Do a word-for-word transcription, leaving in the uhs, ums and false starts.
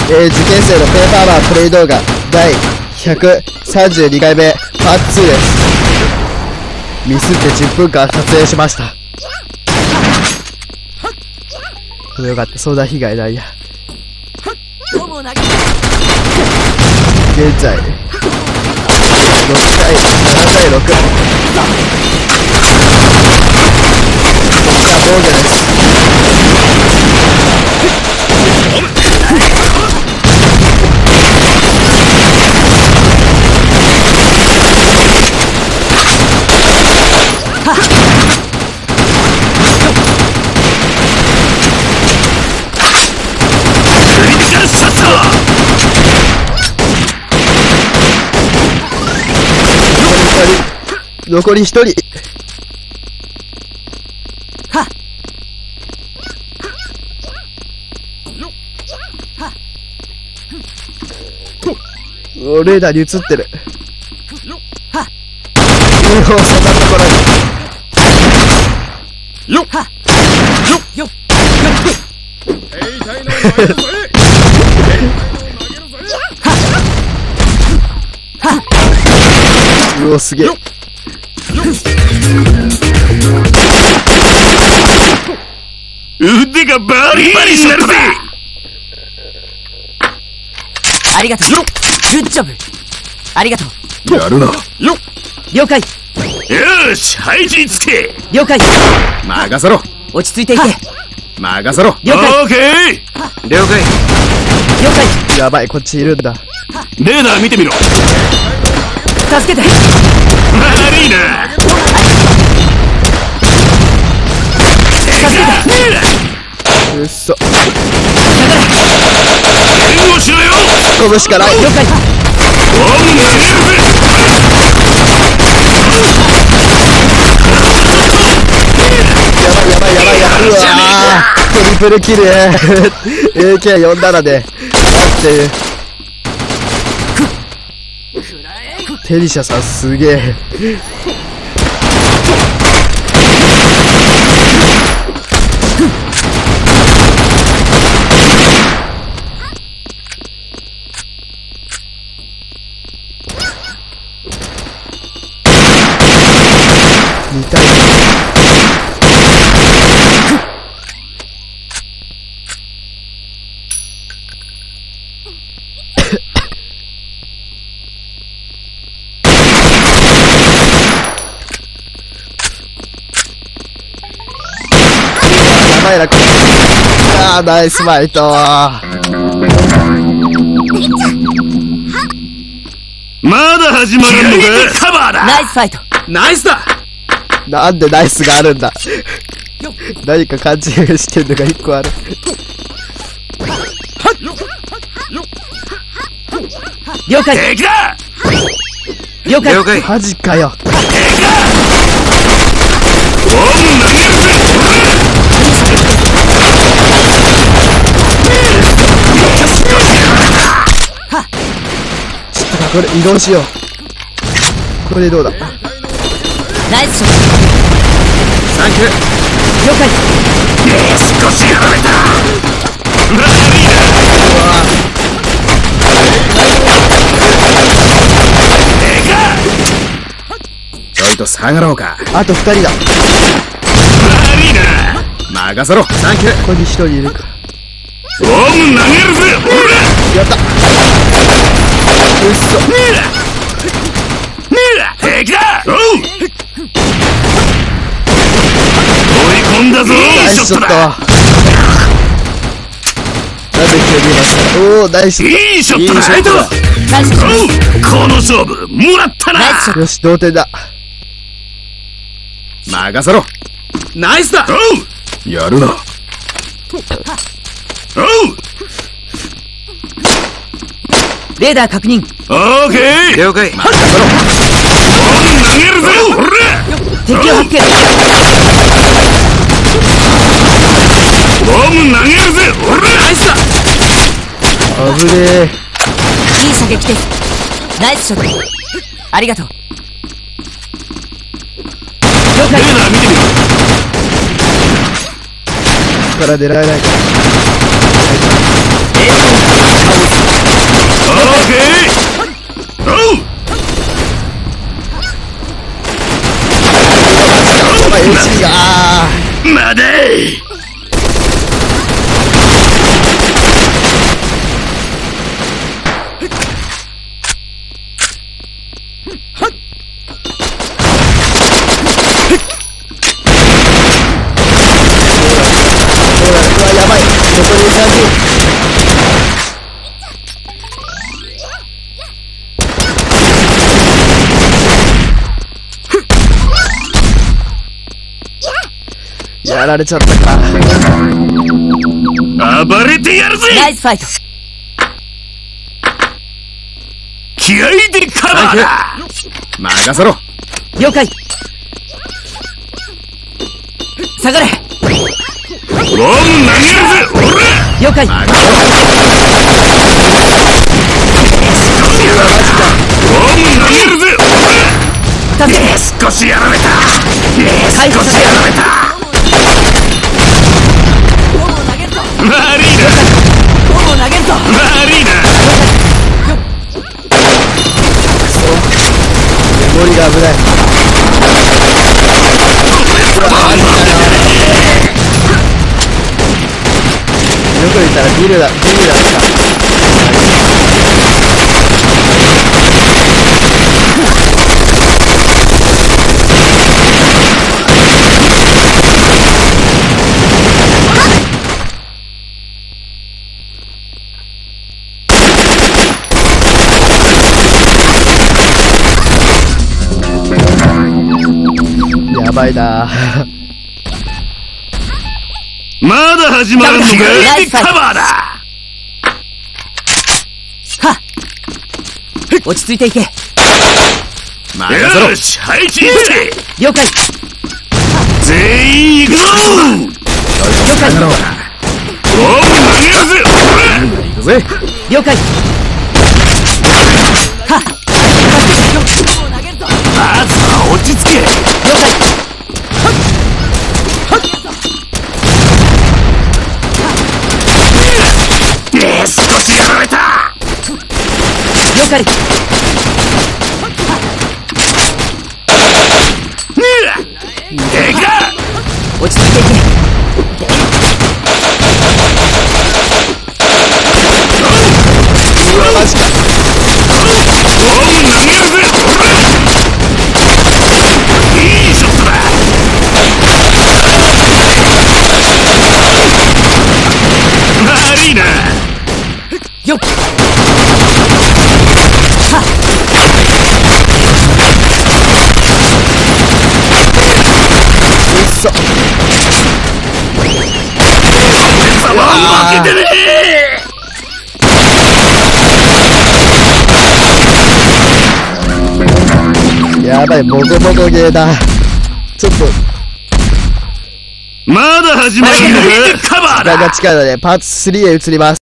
えー、受験生のペーパーマンプレイ動画だいひゃくさんじゅうにかいめパートツーです。ミスってじゅっぷんかん撮影しました。でもよかった、相談被害ないや。現在ろくたいななたいろく。こっちは防御です。残りひとり。はお、レーダーに映ってる。はお、そんなところに。よっはよっよっうお、すげえ。 腕がバリバリになるぜ。 ありがとう。グッジョブ。ありがとう。 やるな。よっ。 了解。 よし、配置につけ。 了解。 任せろ。 落ち着いていて。 任せろ。 了解。 オーケー。了解。 了解。 やばい、こっちいるんだ。 レーダー見てみろ。 助けて。 悪いな。 うっそ。 援護しろよ。 飛ぶしかない。 了解。 おん投げるぜ。 やばいやばいやばいやばい。うわー、トリプルキル。エーケーよんじゅうなな で待ってる。テリシャさんすげえ。見たい。やばいな、これ。あー、ナイスファイト。 まだ始まるのか。カバーだ。 ナイスファイト。 ナイスだ。 なんでナイスがあるんだ。何か勘違いしてんのが一個ある。 了解。 敵だ。 了解。 了解。 マジかよ。 敵だ。ボム投げるぜ。 ちょっとこれ移動しよう。これでどうだ。 ナイスショット。 サンキュー。 了解。 少しやられた。悪いな。でかっ。ちょいと下がろうか。 あと二人だ。 悪いな。任せろ。サンキュー。 ここに一人いるか。 ボム投げるぜ。 やった。うっそ。 敵だ。おう。追い込んだぞ。 ナイスショット。なんで急にいました。おお、ナイス。 いいショットだ。 ナイスショット。 この勝負もらったな。 よし、同点だ。 任せろ。ナイスだ。おう。やるな。おう。 レーダー確認。 オーケー。了解。任せろ。ボム投げるぜ。 敵を発見。 ボム投げるぜ。ナイスだ。 危ねえ。 いい射撃です。ナイスショット。ありがとう。了解。 レーダー見てみろ。 から狙えないか。 レーダーまでやばい、残りさんじゅう。やられちゃったか。 暴れてやるぜ。 ナイスファイト。 気合でカバーだ。任せろ。 了解。下がれ。 ボム投げるぜ、俺。 了解。 ボム投げるぜ、俺。 助けて。 少しやられた。少しやられた。悪いな。 ボムを投げるぞ。 悪いな。 メモリが危ない。よく言ったらビルだ、ビルだった。やばいな。 まだ始まるのか。 ナイスファイト。 カバーだ。 はっ、落ち着いていけ。 よし、配置して。 了解。 全員行くぞ。 了解。 ボム投げるぜ、俺。行くぜ。 了解。はっ、ボムを投げるぞ。 まずは落ち着け。 了解。 少しやられた。 了解。 でか。 落ち着いていけ。 うわ、マジか。 ボム投げるぜ、俺。いいショットだ。悪いな。 よっ。はっ。 うっそ。 様は負けてねえ。やばい、ボコボコゲーだ。ちょっとまだ始まるんだ。カバーだ。 時間が近いのでパートスリーへ移ります。